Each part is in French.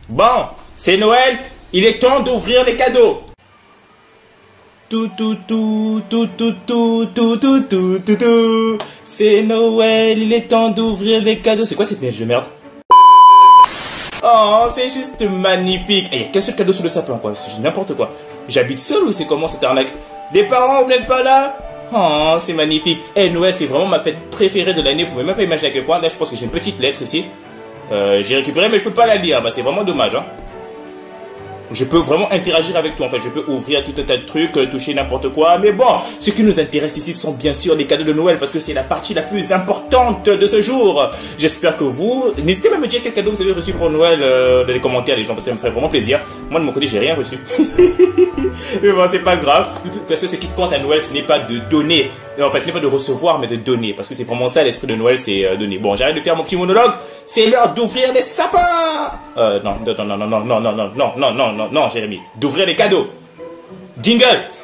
Bon, c'est Noël, il est temps d'ouvrir les cadeaux. Tout. C'est Noël, il est temps d'ouvrir les cadeaux. C'est quoi cette neige de merde? Oh, c'est juste magnifique. Et il y a qu'un seul cadeau sur le sapin, quoi. C'est n'importe quoi. J'habite seul ou c'est comment cette arnaque? Les parents, vous n'êtes pas là? Oh, c'est magnifique. Eh, Noël, c'est vraiment ma fête préférée de l'année. Vous pouvez même pas imaginer à quel point. Là, je pense que j'ai une petite lettre ici. J'ai récupéré, mais je peux pas la lire. Bah, c'est vraiment dommage, hein. Je peux vraiment interagir avec toi, en fait. Je peux ouvrir tout un tas de trucs, toucher n'importe quoi. Mais bon, ce qui nous intéresse ici sont bien sûr les cadeaux de Noël, parce que c'est la partie la plus importante de ce jour. J'espère que vous... N'hésitez pas à me dire quel cadeau vous avez reçu pour Noël dans les commentaires, les gens, parce que ça me ferait vraiment plaisir. Moi, de mon côté, j'ai rien reçu. Mais bon, c'est pas grave. Parce que ce qui compte à Noël, ce n'est pas de donner. Enfin, ce n'est pas de recevoir, mais de donner. Parce que c'est vraiment ça, l'esprit de Noël, c'est donner. Bon, j'arrête de faire mon petit monologue. C'est l'heure d'ouvrir les sapins. Non, Jérémy. D'ouvrir les cadeaux. Jingle.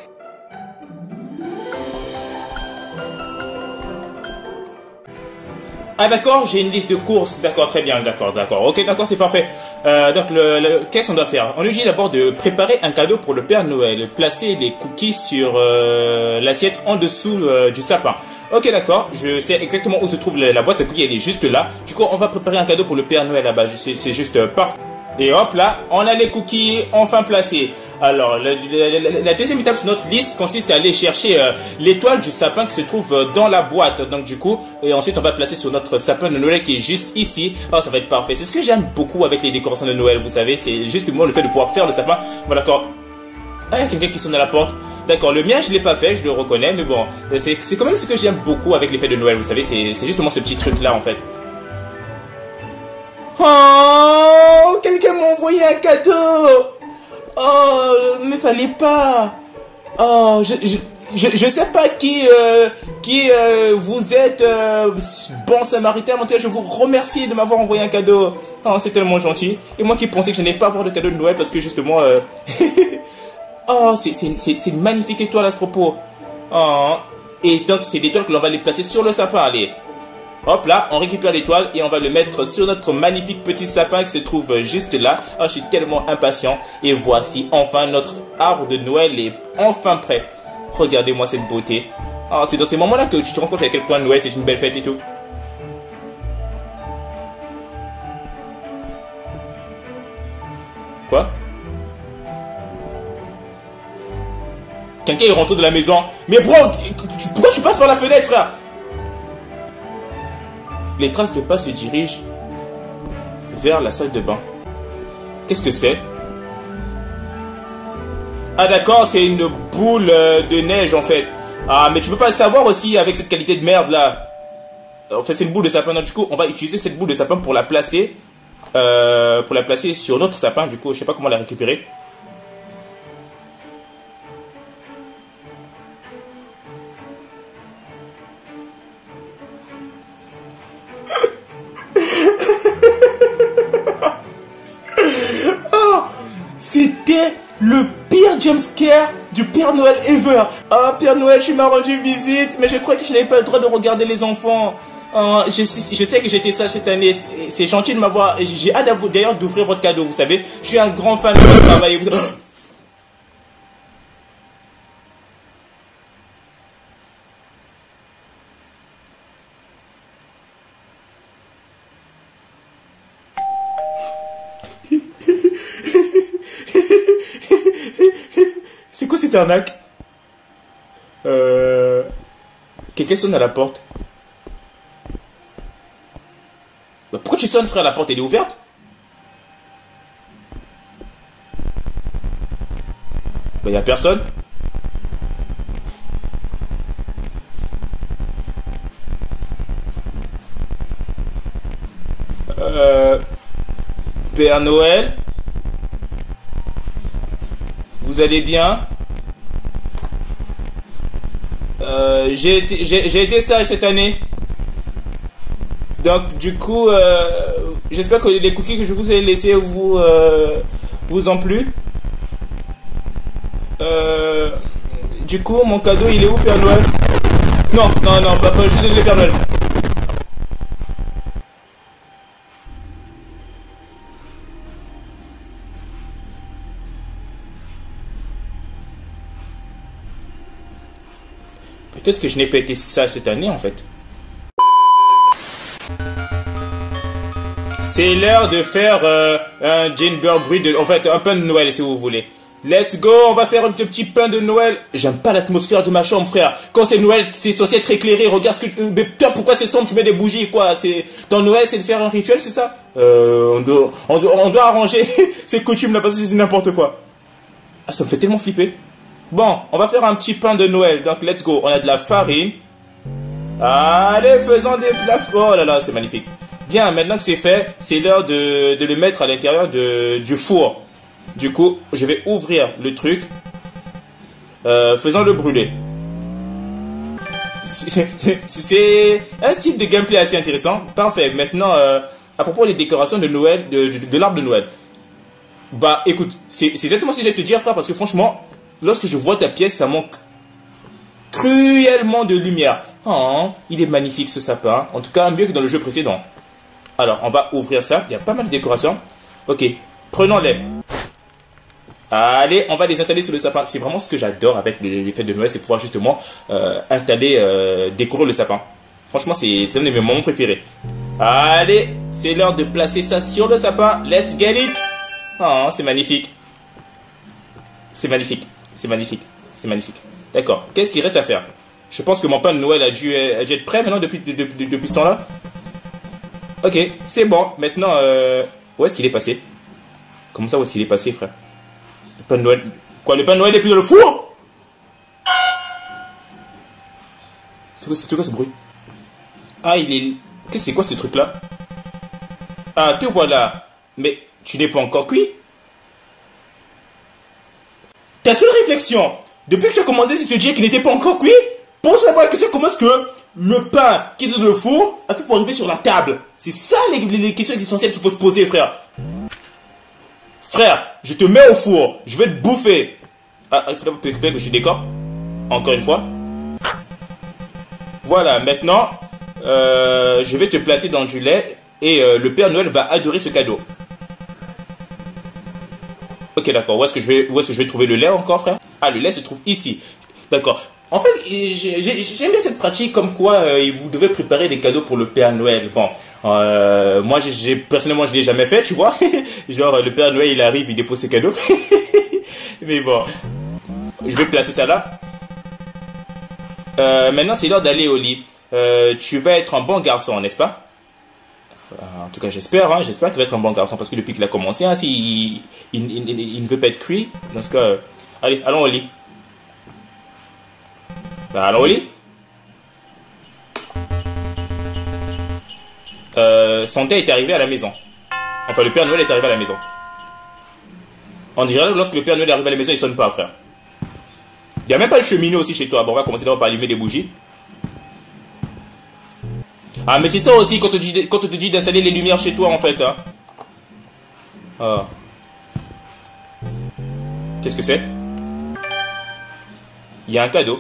Ah d'accord, j'ai une liste de courses. D'accord, très bien, d'accord. Ok, d'accord, c'est parfait. Donc, qu'est-ce qu'on doit faire? On est obligé d'abord de préparer un cadeau pour le Père Noël. Placer les cookies sur l'assiette en dessous du sapin. Ok, d'accord, je sais exactement où se trouve la boîte à cookies, elle est juste là. Du coup, on va préparer un cadeau pour le Père Noël là-bas. C'est juste parfait. Et hop là, on a les cookies enfin placés. Alors, la deuxième étape sur notre liste consiste à aller chercher l'étoile du sapin qui se trouve dans la boîte. Donc du coup, et ensuite on va placer sur notre sapin de Noël qui est juste ici. Oh, ça va être parfait. C'est ce que j'aime beaucoup avec les décorations de Noël, vous savez. C'est justement le fait de pouvoir faire le sapin. Bon d'accord. Ah, il y a quelqu'un qui sonne à la porte. D'accord, le mien je l'ai pas fait, je le reconnais. Mais bon, c'est quand même ce que j'aime beaucoup avec les fêtes de Noël, vous savez. C'est justement ce petit truc là en fait. Oh, quelqu'un m'a envoyé un cadeau. Oh, mais fallait pas. Oh, je sais pas qui vous êtes, bon samaritain. En tout cas, je vous remercie de m'avoir envoyé un cadeau. Oh, c'est tellement gentil. Et moi qui pensais que je n'allais pas avoir de cadeau de Noël parce que justement, oh, c'est une magnifique étoile à ce propos. Oh, et donc c'est l'étoile que l'on va les placer sur le sapin. Allez. Hop là, on récupère l'étoile et on va le mettre sur notre magnifique petit sapin qui se trouve juste là. Oh, je suis tellement impatient. Et voici enfin notre arbre de Noël est enfin prêt. Regardez-moi cette beauté. Oh, c'est dans ces moments-là que tu te rends compte à quel point Noël c'est une belle fête et tout. Quoi? Quelqu'un est rentré de la maison. Mais bro, pourquoi tu passes par la fenêtre, frère? Les traces de pas se dirigent vers la salle de bain. Qu'est-ce que c'est? Ah d'accord, c'est une boule de neige en fait. Ah mais tu peux pas le savoir aussi avec cette qualité de merde là. En fait c'est une boule de sapin. Donc, du coup on va utiliser cette boule de sapin pour la placer sur notre sapin. Du coup je sais pas comment la récupérer. C'était le pire jumpscare du Père Noël ever. Ah, Père Noël, tu m'as rendu visite, mais je crois que je n'avais pas le droit de regarder les enfants. Je sais que j'étais sage cette année. C'est gentil de m'avoir... J'ai hâte d'ailleurs d'ouvrir votre cadeau, vous savez. Je suis un grand fan de votre travail. C'est quoi cette arnaque? Quelqu'un sonne à la porte. Bah, pourquoi tu sonnes, frère? La porte elle est ouverte? Bah, y a personne. Père Noël, vous allez bien? J'ai été sage cette année. Donc du coup, j'espère que les cookies que je vous ai laissés vous ont plu. Du coup, mon cadeau, il est où, Père Noël? Non, papa, je suis désolé, Père Noël. Peut-être que je n'ai pas été sage cette année en fait. C'est l'heure de faire un gingerbread, en fait un pain de Noël si vous voulez. Let's go, on va faire un petit pain de Noël. J'aime pas l'atmosphère de ma chambre, frère. Quand c'est Noël, c'est censé être éclairé. Regarde ce que mais toi, pourquoi c'est sombre? Tu mets des bougies, quoi. C'est ton Noël, c'est de faire un rituel, c'est ça? On doit arranger ces coutumes là parce que c'est n'importe quoi. Ah, ça me fait tellement flipper. Bon, on va faire un petit pain de Noël. Donc, let's go. On a de la farine. Allez, faisons de la... Oh là là, c'est magnifique. Bien, maintenant que c'est fait, c'est l'heure de le mettre à l'intérieur du four. Du coup, je vais ouvrir le truc. Faisons-le brûler. C'est un style de gameplay assez intéressant. Parfait. Maintenant, à propos des décorations de Noël, de l'arbre de Noël. Bah, écoute, c'est exactement ce que j'ai à te dire, frère, parce que franchement, lorsque je vois ta pièce, ça manque cruellement de lumière. Oh, il est magnifique ce sapin. En tout cas, mieux que dans le jeu précédent. Alors, on va ouvrir ça. Il y a pas mal de décorations. Ok, prenons-les. Allez, on va les installer sur le sapin. C'est vraiment ce que j'adore avec les fêtes de Noël, c'est pouvoir justement décorer le sapin. Franchement, c'est un de mes moments préférés. Allez, c'est l'heure de placer ça sur le sapin. Let's get it. Oh, c'est magnifique. C'est magnifique. C'est magnifique. C'est magnifique. D'accord. Qu'est-ce qu'il reste à faire? Je pense que mon pain de Noël a dû être prêt maintenant depuis ce temps-là. Ok, c'est bon. Maintenant, où est-ce qu'il est passé? Comment ça, où est-ce qu'il est passé, frère? Le pain de Noël... Quoi, le pain de Noël est plus dans le four? C'est quoi ce bruit? Ah, il est... Qu'est-ce que c'est quoi ce truc-là? Ah, te voilà. Mais tu n'es pas encore cuit? Ta seule réflexion, depuis que tu as commencé, c'est de te dire qu'il n'était pas encore cuit? Pense d'abord à la question, comment est-ce que le pain qui est dans le four a pu pour arriver sur la table? C'est ça les questions existentielles qu'il faut se poser, frère. Frère, je te mets au four, je vais te bouffer. Ah, il faudrait que je décore. Encore une fois. Voilà, maintenant, je vais te placer dans du lait et le Père Noël va adorer ce cadeau. Ok, d'accord. Où est-ce que je vais trouver le lait encore, frère? Ah, le lait se trouve ici. D'accord. En fait, j'aime bien cette pratique comme quoi vous devez préparer des cadeaux pour le Père Noël. Bon, moi, personnellement, je l'ai jamais fait, tu vois. Genre, le Père Noël, il arrive, il dépose ses cadeaux. Mais bon, je vais placer ça là. Maintenant, c'est l'heure d'aller au lit. Tu vas être un bon garçon, n'est-ce pas? En tout cas, j'espère. Hein, j'espère qu'il va être un bon garçon parce que depuis qu'il a commencé, hein, il ne veut pas être cuit. Dans ce cas, allez, allons au lit. Bah, allons au lit. Santa est arrivé à la maison. Enfin, le Père Noël est arrivé à la maison. En général, lorsque le Père Noël est arrivé à la maison, il sonne pas, frère. Il n'y a même pas le cheminot aussi chez toi. Bon, on va commencer d'abord par allumer des bougies. Ah, mais c'est ça aussi quand on te dit d'installer les lumières chez toi, en fait. Hein. Ah. Qu'est-ce que c'est? Il y a un cadeau.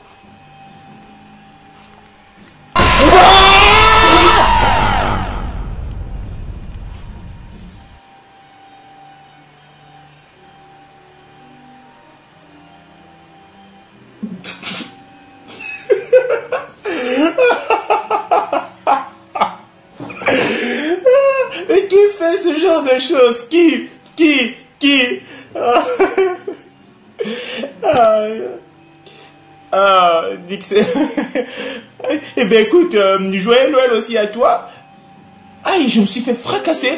Et qui fait ce genre de choses? Qui Dixon. Eh bien écoute, joyeux Noël aussi à toi. Aïe, je me suis fait fracasser.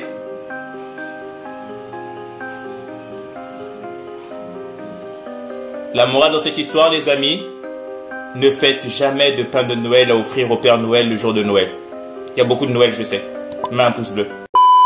La morale dans cette histoire, les amis, ne faites jamais de pain de Noël à offrir au Père Noël le jour de Noël. Il y a beaucoup de Noël, je sais. Mets un pouce bleu.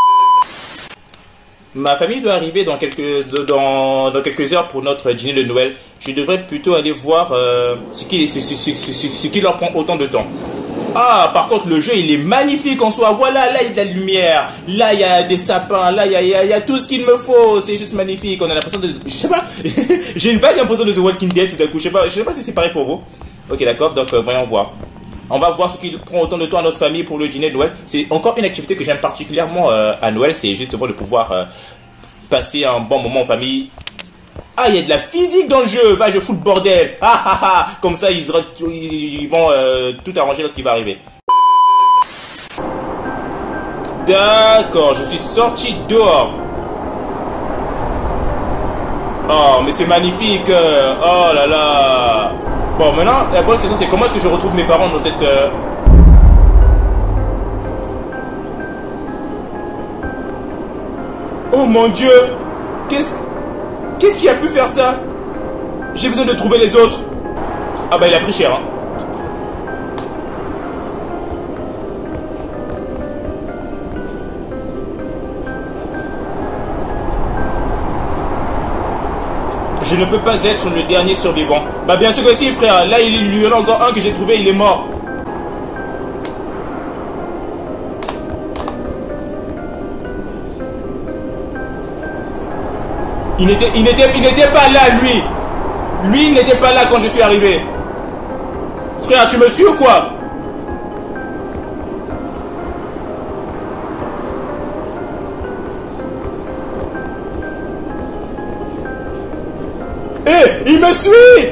Ma famille doit arriver dans quelques heures pour notre dîner de Noël. Je devrais plutôt aller voir ce qui leur prend autant de temps. Ah, par contre, le jeu, il est magnifique en soi. Voilà, là, il y a de la lumière. Là, il y a des sapins. Là, il y a tout ce qu'il me faut. C'est juste magnifique. On a l'impression de... Je sais pas. J'ai une vague impression de The Walking Dead tout à coup. Je sais pas si c'est pareil pour vous. Ok, d'accord. Donc, voyons voir. On va voir ce qui prend autant de temps à notre famille pour le dîner de Noël. C'est encore une activité que j'aime particulièrement à Noël. C'est justement de pouvoir passer un bon moment en famille. Ah, il y a de la physique dans le jeu. Va, je fous le bordel. Ah, ah, ah. Comme ça, ils vont tout arranger lorsqu'il va arriver. D'accord, je suis sorti dehors. Oh, mais c'est magnifique. Oh là là. Bon, maintenant, la bonne question, c'est comment est-ce que je retrouve mes parents dans cette... Oh mon Dieu. Qu'est-ce qui a pu faire ça? J'ai besoin de trouver les autres. Ah bah, il a pris cher, hein. Je ne peux pas être le dernier survivant. Bah bien sûr que si, frère. Là, il y en a encore un que j'ai trouvé, il est mort. Il n'était pas là, lui. Lui, il n'était pas là quand je suis arrivé. Frère, tu me suis ou quoi? Il me suit!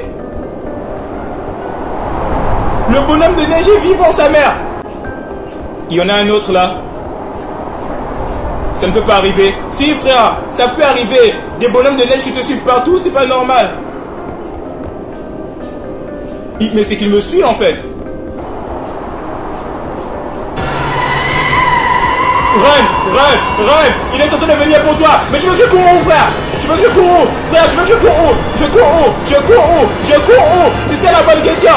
Le bonhomme de neige est vivant, sa mère! Il y en a un autre là. Ça ne peut pas arriver. Si, frère, ça peut arriver. Des bonhommes de neige qui te suivent partout, c'est pas normal. Mais c'est qu'il me suit en fait. Run! Il est en train de venir pour toi. Mais tu veux que je cours où, frère? Tu veux que je cours où? Frère, tu veux que je cours où? Je cours où? C'est ça la bonne question.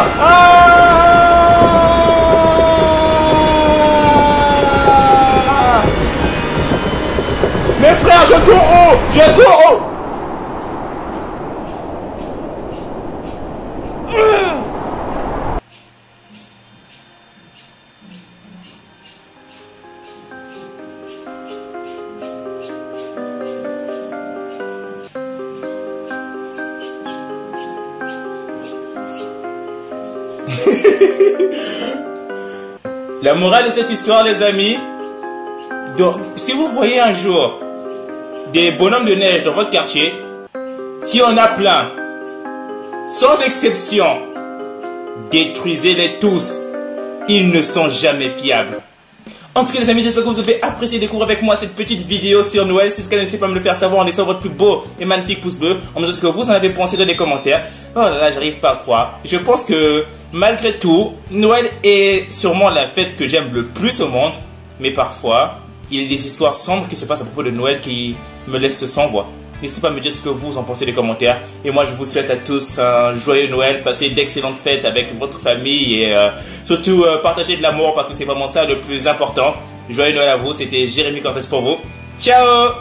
Mais frère, je cours où? La morale de cette histoire, les amis, donc, si vous voyez un jour des bonhommes de neige dans votre quartier, si on a plein, sans exception, détruisez-les tous. Ils ne sont jamais fiables. En tout cas les amis, j'espère que vous avez apprécié découvrir avec moi cette petite vidéo sur Noël. Si c'est le cas, n'hésitez pas à me le faire savoir en laissant votre plus beau et magnifique pouce bleu, en me disant ce que vous en avez pensé dans les commentaires. Oh là là, j'arrive pas à croire. Je pense que malgré tout, Noël est sûrement la fête que j'aime le plus au monde. Mais parfois, il y a des histoires sombres qui se passent à propos de Noël qui me laissent sans voix. N'hésitez pas à me dire ce que vous en pensez dans les commentaires. Et moi, je vous souhaite à tous un joyeux Noël. Passez d'excellentes fêtes avec votre famille. Et surtout, partagez de l'amour parce que c'est vraiment ça le plus important. Joyeux Noël à vous. C'était Jérémy Cortez pour vous. Ciao!